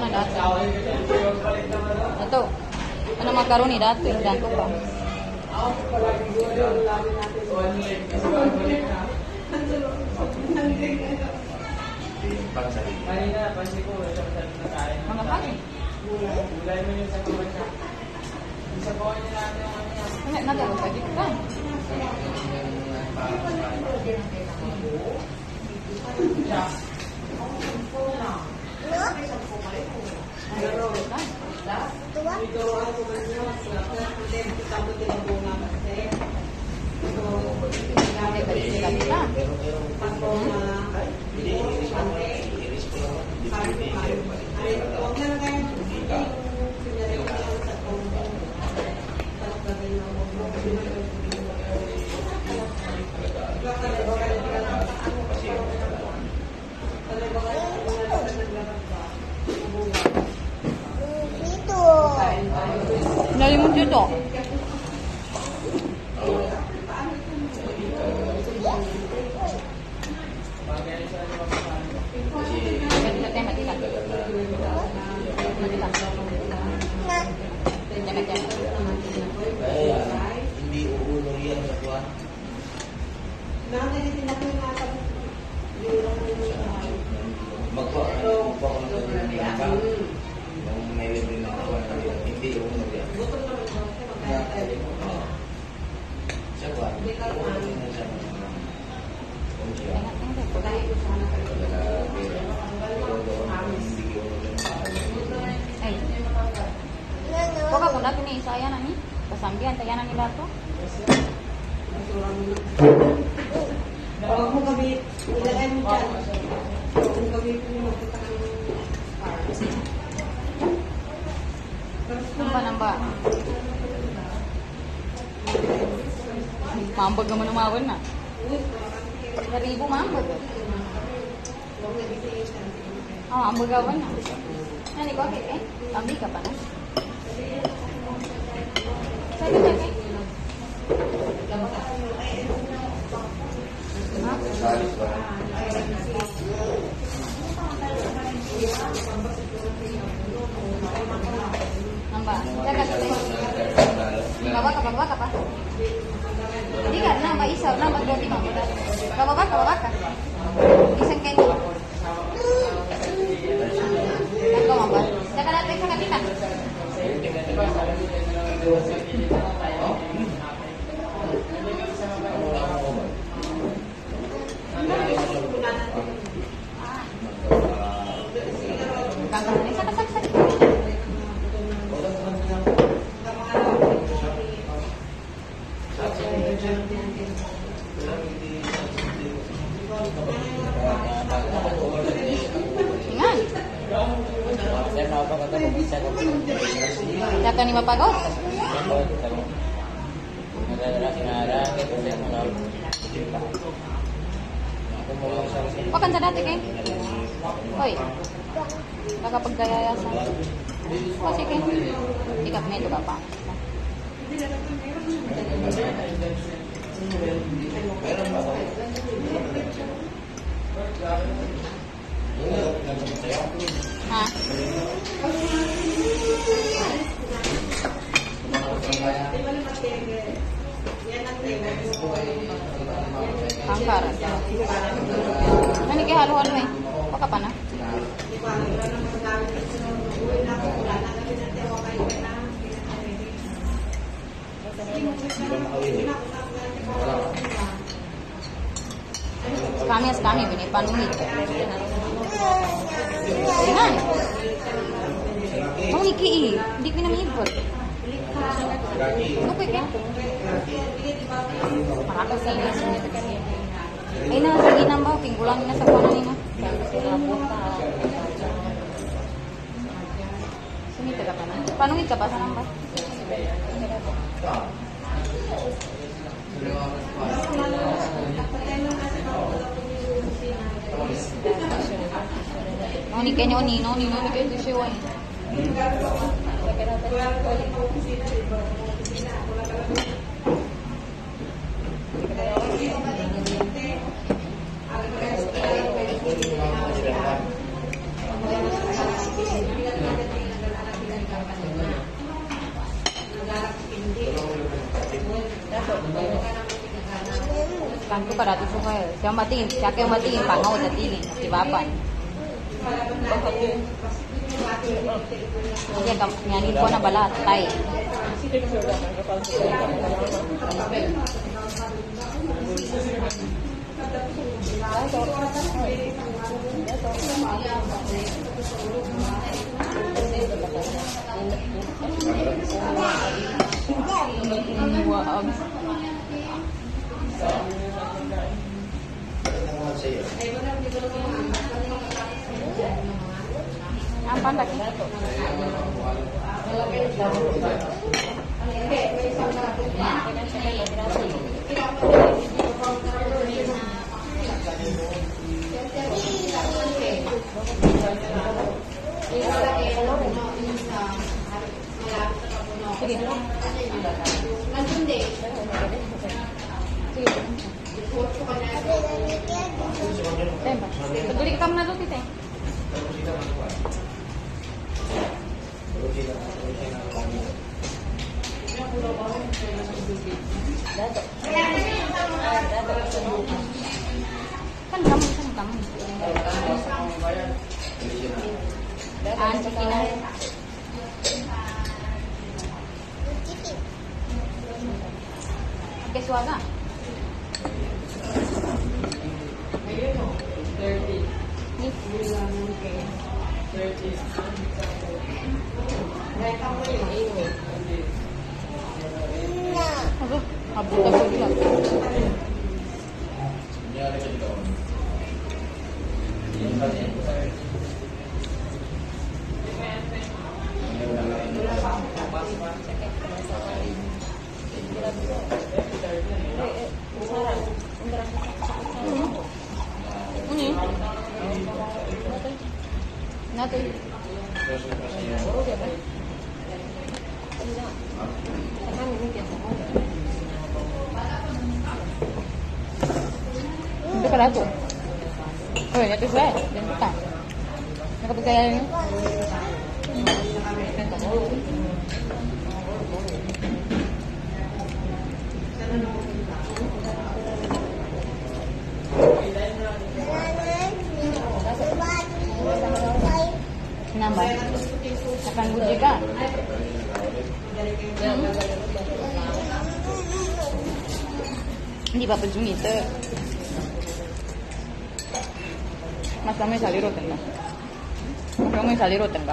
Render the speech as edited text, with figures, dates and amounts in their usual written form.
dati. Ito. Ano macaroni dati? Ganto pa. Mga pagi. Gulay mo yung sa kumain. Sa buhay nila natin. Ano na pagi ka? Nalimun dito. Hindi uulo yan na kuha. Magkuha ko ng laka. Nung may libre na ako, hindi uulo yan. Siya kuha. Kok ako na kini saya na ni? Kasambihan tayanan nila to. Huwag mo kami, ilagay mo dyan. Huwag mo kami pumunta ng Namba. Mambag naman umawan na. 1,000 mambag. Oh, ambagawan na. Nani ko okay? Tambi ka pa na. Sige. Nambah. Bawa ka. Hindi ka, nambah isa, nambah 2 timang. Bawa ka. Isang kayo. Nagko mambah. Saka natin sa kanina. Jatuh ni mapagod? Kok kan sa dati keng? Hoy. Nakapagdayayasan. O sige. Ikat na ito ka pa. Ha? Angkaran. Nani kaya haluan mo eh. Baka pa na. Kami binipanungit. Yan. Ang iki eh. Hindi pinamibot. Ano ko ikan? Marakas sa inas. Ay na, sige nambah. Tinggulan na sa kanan nimo. Sumita ka pa na. Panungit ka pa sa nambah? Ni kanya nino ni kanya siya. Kanto ka dati suka. Siya matingin, siya kayo matingin, pangaw at tingin, si Bapan. Iya, nyanyi ko na bala, tay. Apa lagi? Peduli kita menado tite. Kan kamu. Cikinan. Oke, suaga. Aduh, habis juga. Ini ada cerita. Ini. Nanti. Itu pada aku. Oh, ya tuh saya, dan kita. Nak percaya ini. Nambah. Akan bujika. Hindi pa pagsungi ito. Mas kami saliro tenga. Mas kami saliro tenga.